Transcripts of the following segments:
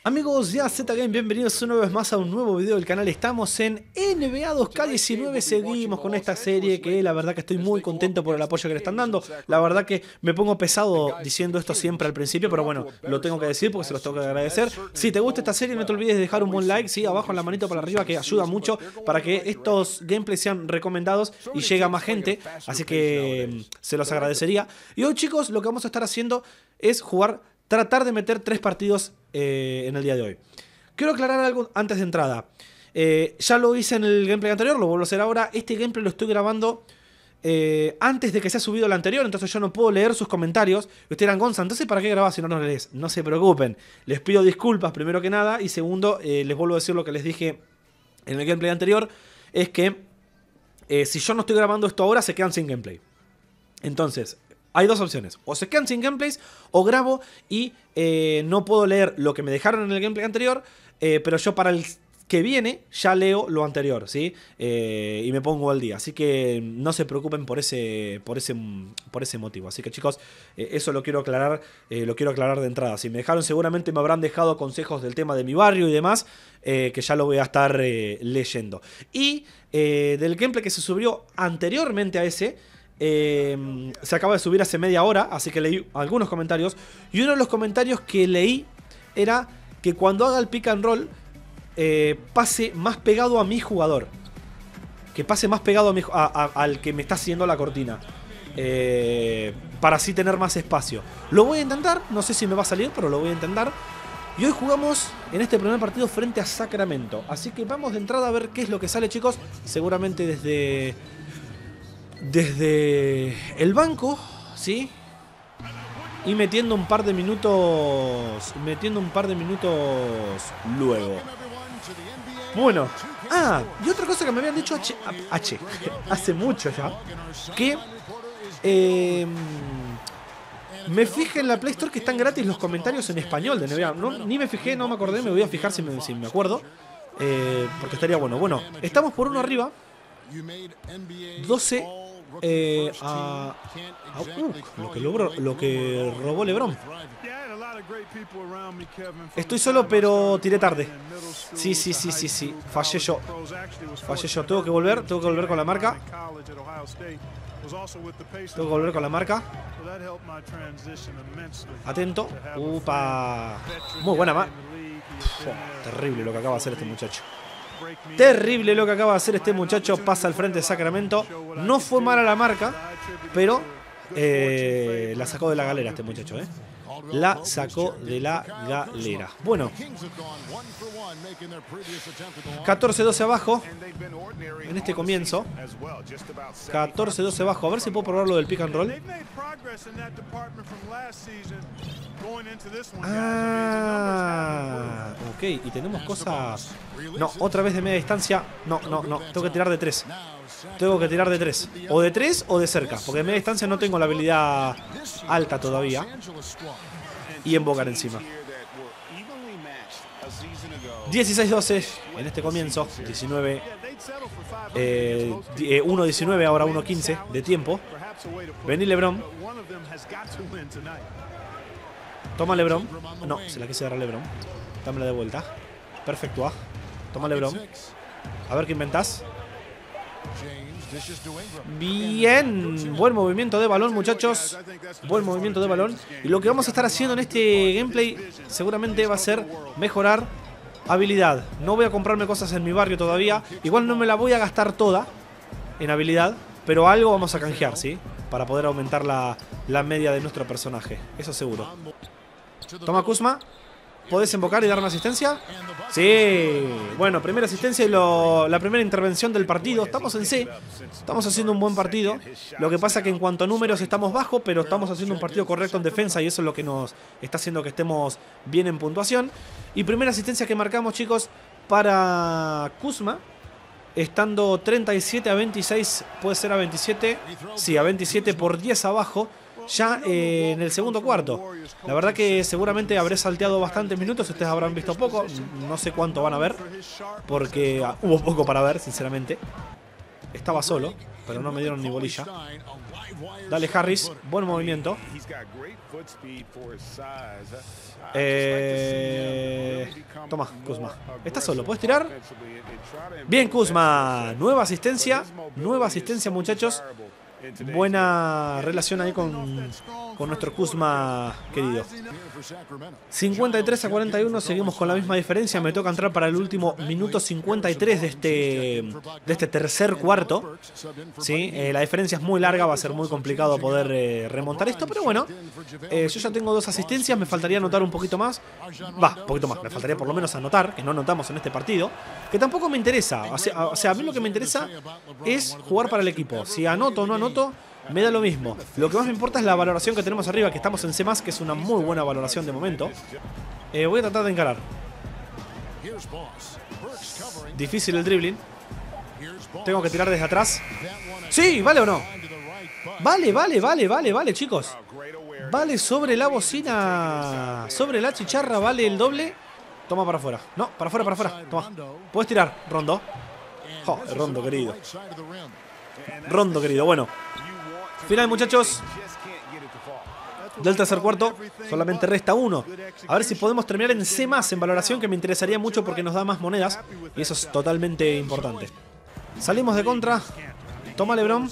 Amigos de AZ Game, bienvenidos una vez más a un nuevo video del canal. Estamos en NBA 2K19, seguimos con esta serie que la verdad que estoy muy contento por el apoyo que le están dando. La verdad que me pongo pesado diciendo esto siempre al principio, pero bueno, lo tengo que decir porque se los tengo que agradecer. Si te gusta esta serie, no te olvides de dejar un buen like, ¿sí? Abajo en la manito para arriba, que ayuda mucho para que estos gameplays sean recomendados y llegue a más gente, así que se los agradecería. Y hoy, chicos, lo que vamos a estar haciendo es tratar de meter 3 partidos en el día de hoy. Quiero aclarar algo antes de entrada. Ya lo hice en el gameplay anterior, lo vuelvo a hacer ahora. Este gameplay lo estoy grabando antes de que se haya subido el anterior, entonces yo no puedo leer sus comentarios. Y ustedes dirán, Gonza, entonces ¿para qué grabás si no los lees? No se preocupen. Les pido disculpas primero que nada. Y segundo, les vuelvo a decir lo que les dije en el gameplay anterior. Es que si yo no estoy grabando esto ahora, se quedan sin gameplay. Entonces, hay dos opciones: o se quedan sin gameplays, o grabo y no puedo leer lo que me dejaron en el gameplay anterior, pero yo para el que viene ya leo lo anterior, ¿sí? Y me pongo al día. Así que no se preocupen por ese motivo. Así que, chicos, eso lo quiero aclarar de entrada. Si me dejaron, seguramente me habrán dejado consejos del tema de mi barrio y demás, que ya lo voy a estar leyendo. Y del gameplay que se subió anteriormente a ese, se acaba de subir hace media hora, así que leí algunos comentarios. Y uno de los comentarios que leí era que cuando haga el pick and roll pase más pegado a mi jugador, que pase más pegado al que me está haciendo la cortina, para así tener más espacio. Lo voy a intentar, no sé si me va a salir, pero lo voy a intentar. Y hoy jugamos en este primer partido frente a Sacramento, así que vamos de entrada a ver qué es lo que sale, chicos. Seguramente desde el banco, ¿sí? Y metiendo un par de minutos luego. Bueno. Ah, y otra cosa que me habían dicho hace mucho ya, que me fijé en la Play Store que están gratis los comentarios en español de NBA. Ni me fijé, no me acordé, me voy a fijar si me acuerdo, porque estaría bueno. Bueno, estamos por uno arriba, 12 lo que robó LeBron. Estoy solo, pero tiré tarde. Sí. Fallé yo. Tengo que volver con la marca. Atento. Upa. Muy buena terrible lo que acaba de hacer este muchacho. Pasa al frente de Sacramento. No fue mala la marca, pero la sacó de la galera este muchacho, La sacó de la galera. Bueno, 14-12 abajo en este comienzo. 14-12 abajo. A ver si puedo probar lo del pick and roll. Ah, ok, y tenemos cosas. No, otra vez de media distancia. No. Tengo que tirar de 3. O de 3 o de cerca, porque de media distancia no tengo la habilidad alta todavía. Y embocar encima. 16-12 en este comienzo. 1-19, ahora 1-15 de tiempo. Vení, LeBron. Toma, LeBron. No, se la quise dar a LeBron. Dámela de vuelta. Perfecto. Toma, LeBron. A ver qué inventás. Bien, buen movimiento de balón, muchachos. Buen movimiento de balón. Y lo que vamos a estar haciendo en este gameplay seguramente va a ser mejorar habilidad. No voy a comprarme cosas en mi barrio todavía. Igual no me la voy a gastar toda en habilidad, pero algo vamos a canjear, ¿sí? Para poder aumentar la media de nuestro personaje. Eso seguro. Toma, Kuzma. ¿Podés invocar y darme asistencia? Sí. Bueno, primera asistencia y la primera intervención del partido. Estamos en C. Estamos haciendo un buen partido. Lo que pasa que en cuanto a números estamos bajo, pero estamos haciendo un partido correcto en defensa y eso es lo que nos está haciendo que estemos bien en puntuación. Y primera asistencia que marcamos, chicos, para Kuzma. Estando 37-26, puede ser a 27. Sí, a 27 por 10 abajo. Ya en el segundo cuarto. La verdad que seguramente habré salteado bastantes minutos. Ustedes habrán visto poco. No sé cuánto van a ver, porque hubo poco para ver, sinceramente. Estaba solo, pero no me dieron ni bolilla. Dale, Harris. Buen movimiento. Toma, Kuzma. ¿Estás solo? ¿Puedes tirar? Bien, Kuzma. Nueva asistencia, muchachos. Buena relación ahí con nuestro Kuzma querido. 53-41, seguimos con la misma diferencia. Me toca entrar para el último minuto 53 de este tercer cuarto. ¿Sí? La diferencia es muy larga, va a ser muy complicado poder remontar esto, pero bueno, yo ya tengo 2 asistencias, me faltaría anotar un poquito más. Un poquito más, me faltaría por lo menos anotar, que no anotamos en este partido, que tampoco me interesa. O sea, a mí lo que me interesa es jugar para el equipo. Si anoto o no anoto, me da lo mismo. Lo que más me importa es la valoración que tenemos arriba, que estamos en C+, que es una muy buena valoración de momento. Voy a tratar de encarar. Difícil el dribbling. Tengo que tirar desde atrás. ¡Sí! ¿Vale o no? Vale, chicos. Vale sobre la bocina. Sobre la chicharra, vale el doble. Toma para afuera. No, para afuera. Toma. Puedes tirar, Rondo. Oh, Rondo, querido. Bueno. Final, muchachos, del tercer cuarto. Solamente resta 1. A ver si podemos terminar en C+, en valoración, que me interesaría mucho porque nos da más monedas. Y eso es totalmente importante. Salimos de contra. Toma LeBron.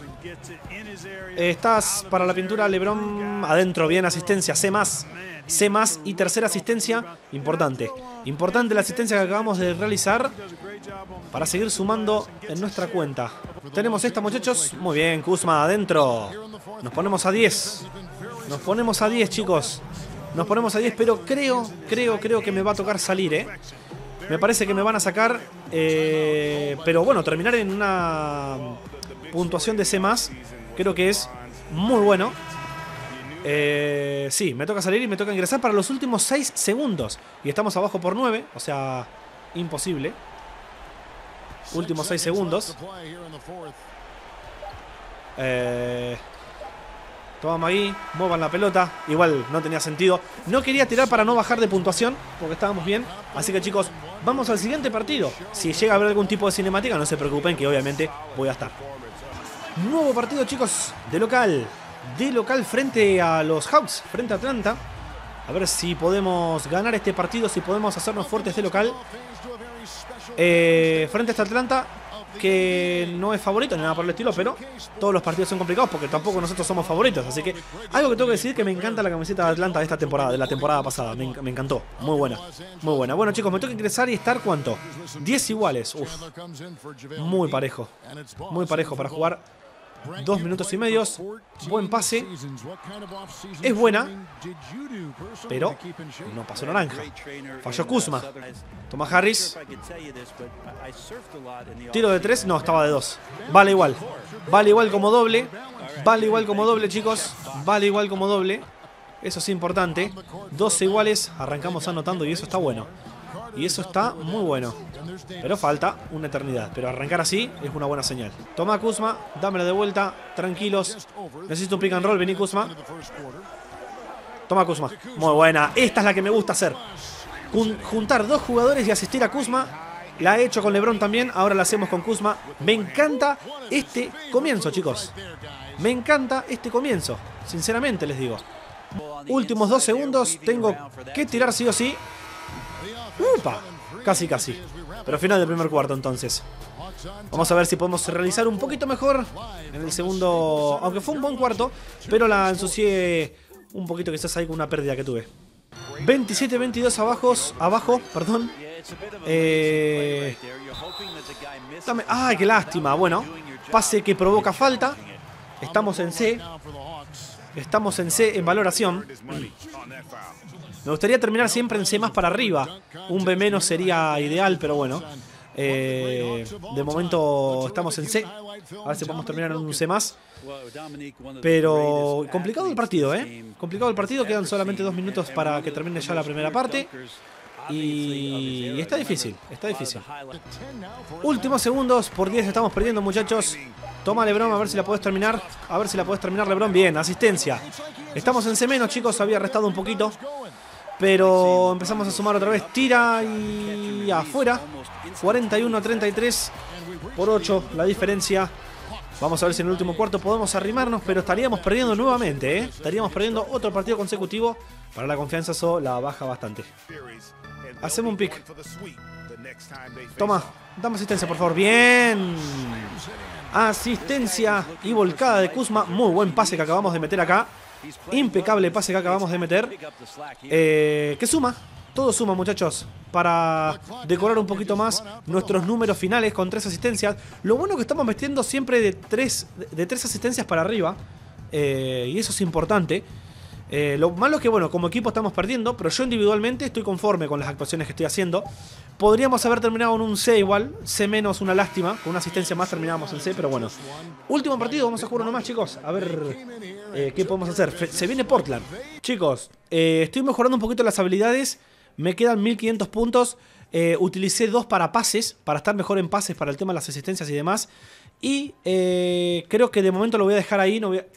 Estás para la pintura, LeBron. Adentro, bien, asistencia, C+. Y tercera asistencia. Importante la asistencia que acabamos de realizar para seguir sumando en nuestra cuenta. Tenemos esta, muchachos. Muy bien, Kuzma, adentro. Nos ponemos a 10. Chicos. Nos ponemos a 10, pero creo que me va a tocar salir, Me parece que me van a sacar. Pero bueno, terminar en una puntuación de C+, creo que es muy bueno. Sí, me toca salir y me toca ingresar para los últimos 6 segundos. Y estamos abajo por 9, o sea, imposible. Últimos 6 segundos. Toma Magui, muevan la pelota. Igual no tenía sentido. No quería tirar para no bajar de puntuación, porque estábamos bien. Así que, chicos, vamos al siguiente partido. Si llega a haber algún tipo de cinemática, no se preocupen, que obviamente voy a estar. Nuevo partido, chicos, de local frente a los Hawks, frente a Atlanta. A ver si podemos ganar este partido, si podemos hacernos fuertes de local. Frente a esta Atlanta, que no es favorito ni nada por el estilo, pero todos los partidos son complicados porque tampoco nosotros somos favoritos. Así que algo que tengo que decir, que me encanta la camiseta de Atlanta de esta temporada, de la temporada pasada. Me encantó, muy buena. Bueno, chicos, me toca ingresar y estar, ¿cuánto? 10 iguales. Uf. Muy parejo para jugar. 2 minutos y medio. Buen pase. Es buena, pero no pasó naranja. Falló Kuzma. Toma Harris. Tiro de 3. No, estaba de 2. Vale igual como doble. Chicos. Vale igual como doble. Eso es importante. 12 iguales. Arrancamos anotando y eso está bueno. Y eso está muy bueno. Pero falta una eternidad. Pero arrancar así es una buena señal. Toma Kuzma, dámela de vuelta. Tranquilos. Necesito un pick and roll. Vení, Kuzma. Toma Kuzma. Muy buena. Esta es la que me gusta hacer. Juntar 2 jugadores y asistir a Kuzma. La he hecho con LeBron también. Ahora la hacemos con Kuzma. Me encanta este comienzo, chicos. Me encanta este comienzo. Sinceramente les digo. Últimos 2 segundos. Tengo que tirar sí o sí. ¡Upa! Casi. Pero final del primer cuarto, entonces. Vamos a ver si podemos realizar un poquito mejor en el segundo. Aunque fue un buen cuarto, pero la ensucié un poquito, quizás ahí con una pérdida que tuve. 27-22 abajo, perdón. ¡Ay, qué lástima! Bueno, pase que provoca falta. Estamos en C en valoración. Me gustaría terminar siempre en C más para arriba. Un B menos sería ideal, pero bueno. De momento estamos en C. A ver si podemos terminar en un C más. Pero complicado el partido, complicado el partido. Quedan solamente 2 minutos para que termine ya la primera parte. Y está difícil, Últimos segundos, por 10 estamos perdiendo, muchachos. Toma LeBron, a ver si la podés terminar. LeBron, bien, asistencia. Estamos en C menos, chicos, había restado un poquito. Pero empezamos a sumar otra vez. Tira y afuera. 41-33 por 8 la diferencia. Vamos a ver si en el último cuarto podemos arrimarnos, pero estaríamos perdiendo nuevamente, Estaríamos perdiendo otro partido consecutivo. Para la confianza eso la baja bastante. Hacemos un pick. Toma, dame asistencia, por favor. Bien. Asistencia y volcada de Kuzma. Muy buen pase que acabamos de meter acá. Impecable pase que acabamos de meter. Que suma. Todo suma, muchachos, para decorar un poquito más nuestros números finales con 3 asistencias. Lo bueno es que estamos metiendo siempre de 3 asistencias para arriba. Y eso es importante. Lo malo es que, bueno, como equipo estamos perdiendo, pero yo individualmente estoy conforme con las actuaciones que estoy haciendo. Podríamos haber terminado en un C igual, C menos, una lástima. Con una asistencia más terminábamos en C, pero bueno. Último partido, vamos a jugar uno más, chicos. A ver qué podemos hacer. Se viene Portland. Chicos, estoy mejorando un poquito las habilidades. Me quedan 1500 puntos. Utilicé 2 para pases, para estar mejor en pases, para el tema de las asistencias y demás. Y creo que de momento lo voy a dejar ahí. No voy a,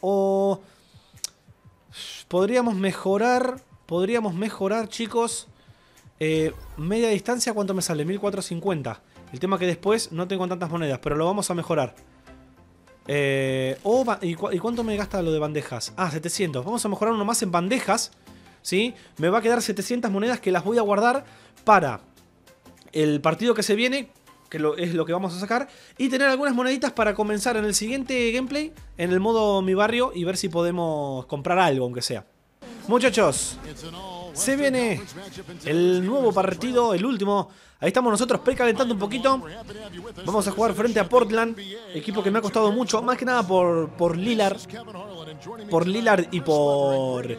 podríamos mejorar, chicos. Media distancia, ¿cuánto me sale? 1450. El tema que después no tengo tantas monedas, pero lo vamos a mejorar. ¿Y cuánto me gasta lo de bandejas? Ah, 700. Vamos a mejorar uno más en bandejas, ¿sí? Me va a quedar 700 monedas que las voy a guardar para el partido que se viene, que es lo que vamos a sacar, y tener algunas moneditas para comenzar en el siguiente gameplay, en el modo mi barrio, y ver si podemos comprar algo, aunque sea. Muchachos, se viene el nuevo partido, el último. Ahí estamos nosotros precalentando un poquito. Vamos a jugar frente a Portland, equipo que me ha costado mucho, más que nada por Lillard. Por Lillard y por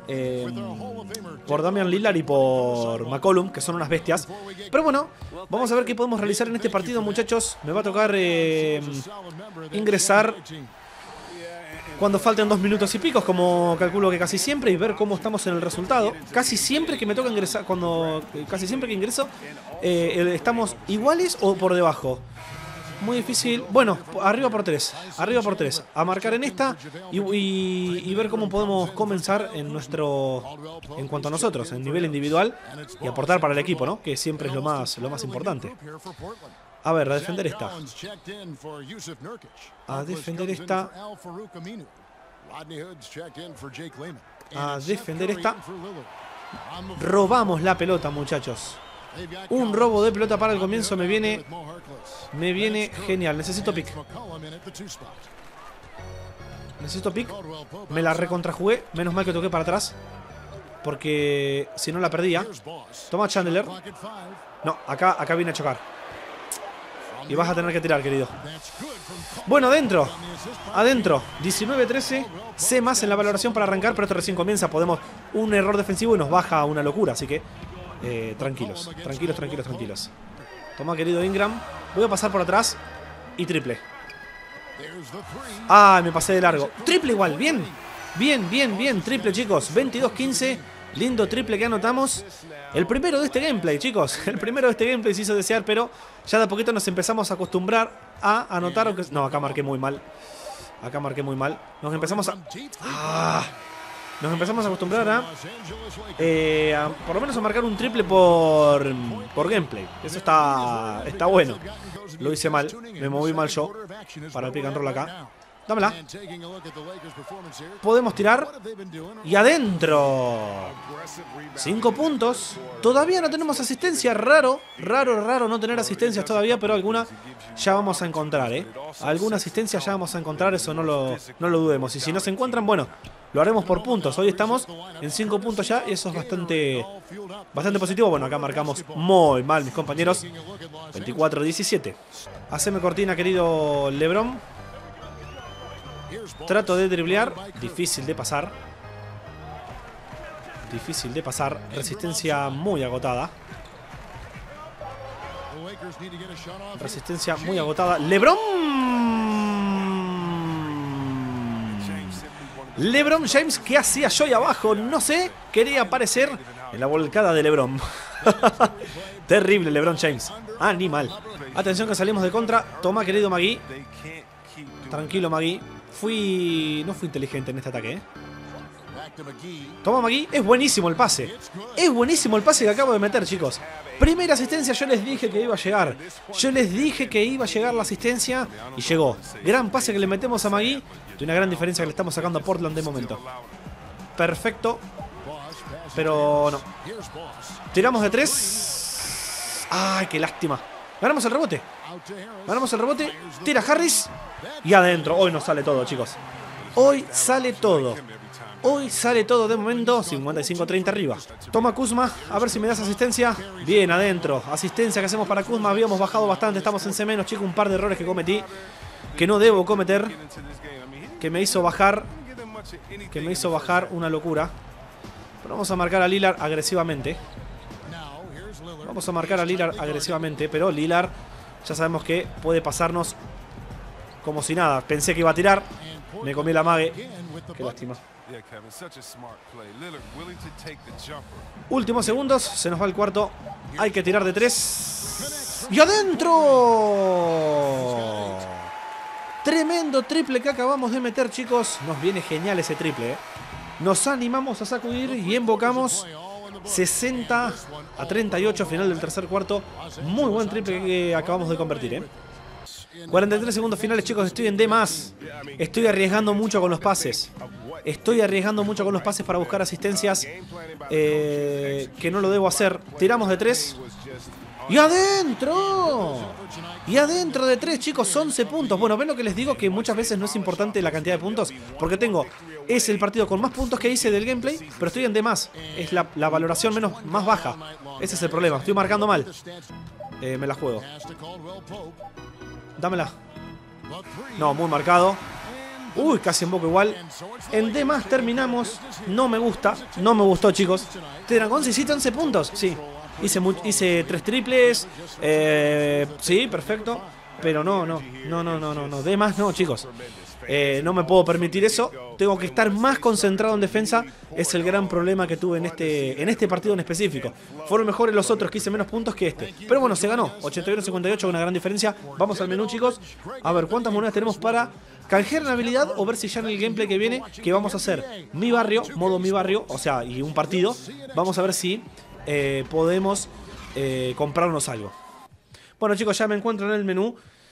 Damian Lillard y por McCollum, que son unas bestias. Pero bueno, vamos a ver qué podemos realizar en este partido, muchachos. Me va a tocar ingresar cuando falten 2 minutos y picos, como calculo que casi siempre, y ver cómo estamos en el resultado. Casi siempre que me toca ingresar, casi siempre que ingreso, estamos iguales o por debajo. Muy difícil. Bueno, arriba por 3. Arriba por 3. A marcar en esta y ver cómo podemos comenzar en cuanto a nosotros, en nivel individual, y aportar para el equipo, ¿no? Que siempre es lo más importante. A ver, a defender esta. A defender esta. A defender esta. Robamos la pelota, muchachos. Un robo de pelota para el comienzo me viene genial. Necesito pick. Necesito pick. Me la recontrajugué. Menos mal que toqué para atrás, porque si no la perdía. Toma Chandler. No, acá viene a chocar. Y vas a tener que tirar, querido. Bueno, adentro. Adentro. 19-13. C más en la valoración para arrancar, pero esto recién comienza. Podemos un error defensivo y nos baja a una locura. Así que tranquilos. Tranquilos. Toma, querido Ingram. Voy a pasar por atrás. Y triple. Ah, me pasé de largo. Triple igual. Bien. Bien. Triple, chicos. 22-15. Lindo triple que anotamos. El primero de este gameplay, chicos. El primero de este gameplay se hizo desear, pero ya de a poquito nos empezamos a acostumbrar a anotar. No, acá marqué muy mal. Nos empezamos a... Nos empezamos a acostumbrar a por lo menos a marcar un triple por gameplay. Eso está bueno. Lo hice mal. Me moví mal yo para el pick and roll acá. Dámela. Podemos tirar. Y adentro. 5 puntos. Todavía no tenemos asistencia. Raro no tener asistencias todavía, pero alguna ya vamos a encontrar, Alguna asistencia ya vamos a encontrar, eso no lo dudemos. Y si no se encuentran, bueno, lo haremos por puntos. Hoy estamos en 5 puntos ya y eso es bastante positivo. Bueno, acá marcamos muy mal, mis compañeros. 24-17. Haceme cortina, querido LeBron. Trato de driblear. Difícil de pasar. Resistencia muy agotada. LeBron James, ¿qué hacía yo ahí abajo? No sé. Quería aparecer en la volcada de LeBron. Terrible LeBron James. Animal. Atención que salimos de contra. Toma, querido Magui. Tranquilo, Magui. No fui inteligente en este ataque, Toma, Magui. Es buenísimo el pase. Es buenísimo el pase que acabo de meter, chicos. Primera asistencia, yo les dije que iba a llegar. La asistencia y llegó. Gran pase que le metemos a Magui. Y una gran diferencia que le estamos sacando a Portland de momento. Perfecto. pero no. Tiramos de 3. Ay, qué lástima. Ganamos el rebote. Ganamos el rebote. Tira Harris. Y adentro. Hoy nos sale todo, chicos. Hoy sale todo. Hoy sale todo de momento. 55-30 arriba. Toma Kuzma. A ver si me das asistencia. Bien, adentro. Asistencia que hacemos para Kuzma. Habíamos bajado bastante. Estamos en C-, chicos. Un par de errores que cometí. Que no debo cometer. Que me hizo bajar. Que me hizo bajar una locura. Pero vamos a marcar a Lillard agresivamente. Vamos a marcar a Lillard agresivamente. Pero Lillard ya sabemos que puede pasarnos como si nada. Pensé que iba a tirar. Me comí la mague. Qué lástima. Últimos segundos. Se nos va el cuarto. Hay que tirar de 3. ¡Y adentro! Tremendo triple que acabamos de meter, chicos. Nos viene genial ese triple, Nos animamos a sacudir y invocamos 60-38 final del tercer cuarto. Muy buen triple que acabamos de convertir, 43 segundos finales, chicos. Estoy en D+. Estoy arriesgando mucho con los pases. Estoy arriesgando mucho con los pases para buscar asistencias que no lo debo hacer. Tiramos de 3. ¡Y adentro! Y adentro de 3, chicos, 11 puntos. Bueno, ven lo que les digo, que muchas veces no es importante la cantidad de puntos, porque es el partido con más puntos que hice del gameplay, pero estoy en D+. Es la valoración más baja. Ese es el problema, estoy marcando mal. Me la juego. Dámela. No, muy marcado. Uy, casi en poco igual. En D+ terminamos. No me gusta. No me gustó, chicos. Dragón, sí, 11 puntos. Sí. Hice 3 triples. Sí, perfecto. Pero no. D+ no, chicos. No me puedo permitir eso. Tengo que estar más concentrado en defensa. Es el gran problema que tuve en este partido en específico. Fueron mejores los otros, que hice menos puntos que este. Pero bueno, se ganó. 81-58 con una gran diferencia. Vamos al menú, chicos. A ver, ¿cuántas monedas tenemos para canjear una habilidad o ver si ya en el gameplay que viene, que vamos a hacer mi barrio, modo mi barrio, o sea, y un partido. Vamos a ver si podemos comprarnos algo. Bueno, chicos, ya me encuentro en el menú.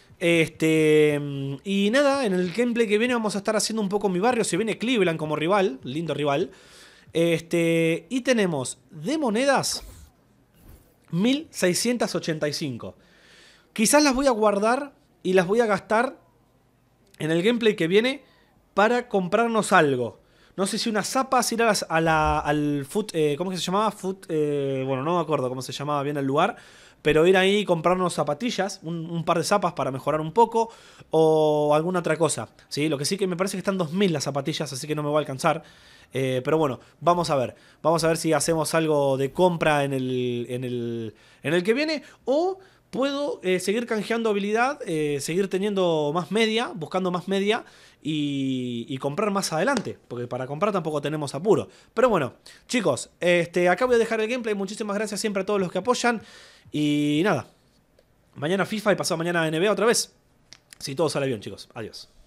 Y nada, en el gameplay que viene vamos a estar haciendo un poco mi barrio. Se viene Cleveland como rival, lindo rival. Y tenemos de monedas 1685. Quizás las voy a guardar y las voy a gastar en el gameplay que viene para comprarnos algo. No sé si unas zapas, ir al foot, ¿cómo que se llamaba? Bueno, no me acuerdo cómo se llamaba bien el lugar. Pero ir ahí y comprarnos zapatillas, un par de zapas para mejorar un poco, o alguna otra cosa, ¿sí? Lo que sí que me parece que están 2000 las zapatillas, así que no me va a alcanzar. Pero bueno, vamos a ver. Vamos a ver si hacemos algo de compra en el que viene. O puedo seguir canjeando habilidad, seguir teniendo más media, buscando más media. Y comprar más adelante, porque para comprar tampoco tenemos apuro. Pero bueno, chicos, acá voy a dejar el gameplay. Muchísimas gracias siempre a todos los que apoyan. Y nada, mañana FIFA y pasado mañana NBA otra vez. Si todo sale bien, chicos. Adiós.